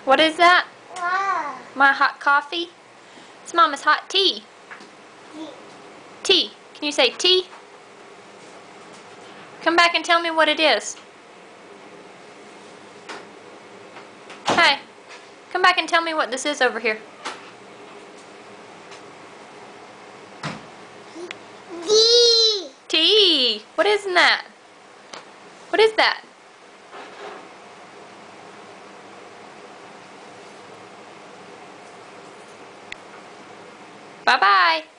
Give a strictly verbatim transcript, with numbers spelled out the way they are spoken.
What is that? Wow. My hot coffee? It's Mama's hot tea. Tea. Can you say tea? Come back and tell me what it is. Hey, come back and tell me what this is over here. Tea. Tea. What is that? What is that? Bye-bye.